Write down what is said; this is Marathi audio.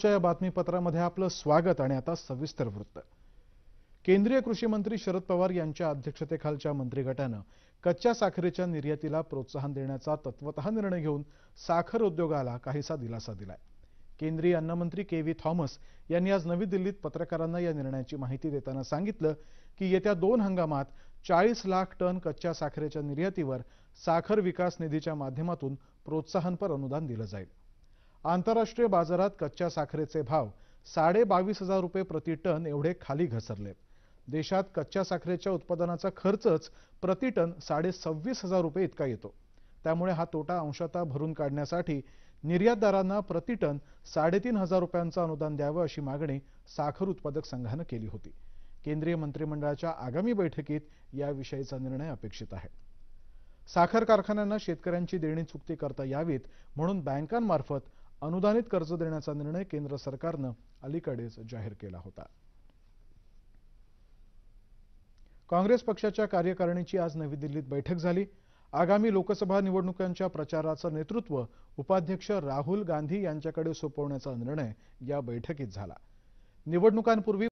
या बातमीपत्रामध्ये आपलं स्वागत आणि आता सविस्तर वृत्त। केंद्रीय कृषी मंत्री शरद पवार यांच्या अध्यक्षतेखालच्या मंत्रिगटानं कच्च्या साखरेच्या निर्यातीला प्रोत्साहन देण्याचा तत्वतः निर्णय घेऊन साखर उद्योगाला काहीसा दिलासा दिलाय। केंद्रीय अन्न मंत्री के.व्ही. थॉमस यांनी आज नवी दिल्लीत पत्रकारांना या निर्णयाची माहिती देताना सांगितलं की येत्या 2 हंगामात 40 लाख टन कच्च्या साखरेच्या निर्यातीवर साखर विकास निधीच्या माध्यमातून प्रोत्साहनपर अनुदान दिलं जाईल। आंतरराष्ट्रीय बाजारात कच्च्या साखरेचे भाव 22,500 रुपये प्रति टन एवढे खाली घसरलेत। देशात कच्च्या साखरेच्या उत्पादनाचा खर्चच प्रति टन 26,500 रुपये इतका येतो। त्यामुळे हा तोटा अंशतः भरून काढण्यासाठी निर्यातदारांना प्रति टन 3,500 रुपयांचं अनुदान द्यावं अशी मागणी साखर उत्पादक संघानं केली होती। केंद्रीय मंत्रिमंडळाच्या आगामी बैठकीत याविषयीचा निर्णय अपेक्षित आहे। साखर कारखान्यांना शेतकऱ्यांची देणी चुकती करता यावीत म्हणून बँकांमार्फत अनुदानित कर्ज देण्याचा निर्णय केंद्र सरकारनं अलीकडेच जाहीर केला होता। काँग्रेस पक्षाच्या कार्यकारिणीची आज नवी दिल्लीत बैठक झाली। आगामी लोकसभा निवडणुकांच्या प्रचाराचं नेतृत्व उपाध्यक्ष राहुल गांधी यांच्याकडे सोपवण्याचा निर्णय या बैठकीत झाला। निवडणुकांपूर्वी